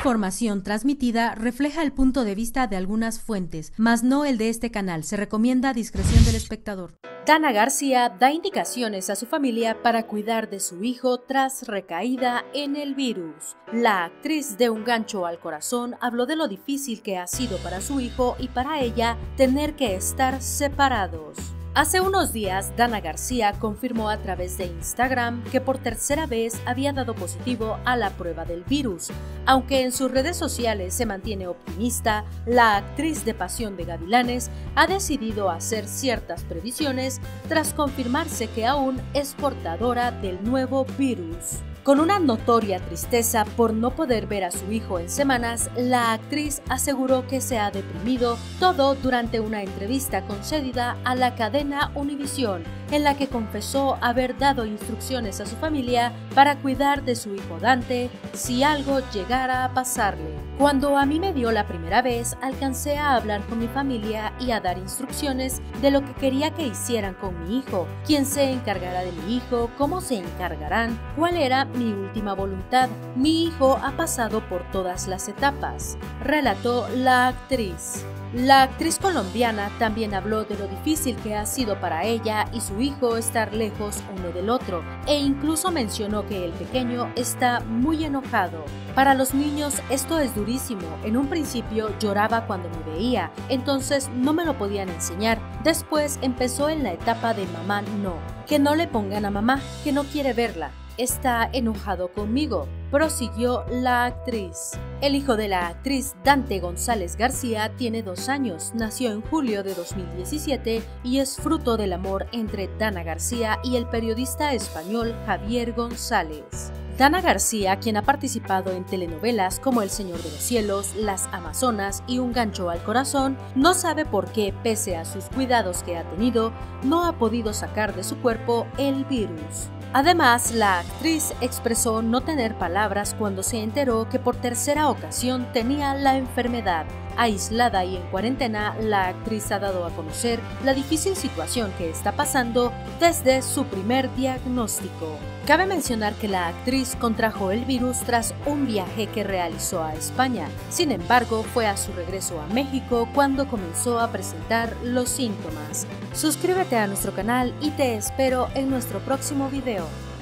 información transmitida refleja el punto de vista de algunas fuentes, mas no el de este canal. Se recomienda discreción del espectador. Dana García da indicaciones a su familia para cuidar de su hijo tras recaída en el virus. La actriz de Un gancho al corazón habló de lo difícil que ha sido para su hijo y para ella tener que estar separados. Hace unos días, Dana García confirmó a través de Instagram que por tercera vez había dado positivo a la prueba del virus. Aunque en sus redes sociales se mantiene optimista, la actriz de Pasión de Gavilanes ha decidido hacer ciertas previsiones tras confirmarse que aún es portadora del nuevo virus. Con una notoria tristeza por no poder ver a su hijo en semanas, la actriz aseguró que se ha deprimido, todo durante una entrevista concedida a la cadena Univisión, en la que confesó haber dado instrucciones a su familia para cuidar de su hijo Dante si algo llegara a pasarle. Cuando a mí me dio la primera vez, alcancé a hablar con mi familia y a dar instrucciones de lo que quería que hicieran con mi hijo, quién se encargará de mi hijo, cómo se encargarán, cuál era mi última voluntad. Mi hijo ha pasado por todas las etapas, relató la actriz. La actriz colombiana también habló de lo difícil que ha sido para ella y su hijo estar lejos uno del otro, e incluso mencionó que el pequeño está muy enojado. Para los niños esto es durísimo. En un principio lloraba cuando me veía, entonces no me lo podían enseñar. Después empezó en la etapa de mamá no, que no le pongan a mamá, que no quiere verla. Está enojado conmigo, prosiguió la actriz. El hijo de la actriz, Dante González García, tiene 2 años, nació en julio de 2017 y es fruto del amor entre Dana García y el periodista español Javier González. Dana García, quien ha participado en telenovelas como El Señor de los Cielos, Las Amazonas y Un gancho al corazón, no sabe por qué, pese a sus cuidados que ha tenido, no ha podido sacar de su cuerpo el virus. Además, la actriz expresó no tener palabras cuando se enteró que por tercera ocasión tenía la enfermedad. Aislada y en cuarentena, la actriz ha dado a conocer la difícil situación que está pasando desde su primer diagnóstico. Cabe mencionar que la actriz contrajo el virus tras un viaje que realizó a España. Sin embargo, fue a su regreso a México cuando comenzó a presentar los síntomas. Suscríbete a nuestro canal y te espero en nuestro próximo video.